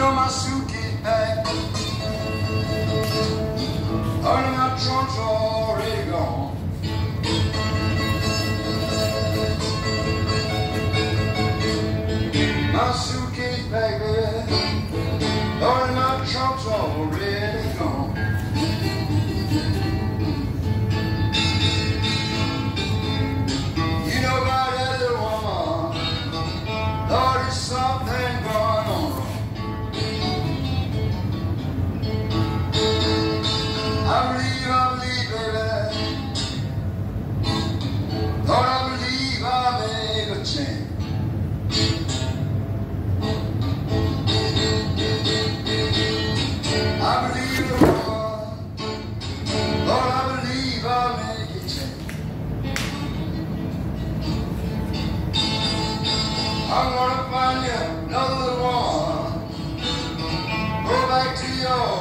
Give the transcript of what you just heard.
my suitcase packed, all of my trunk's already gone. My suitcase packed, baby, all of my trunk's already gone. You know about that little woman, Lord, there's something going on wrong. I believe, baby, Lord, I believe I'll make a change. I believe, Lord, Lord, I believe I'll make a change. I'm gonna find you another one. Go back to your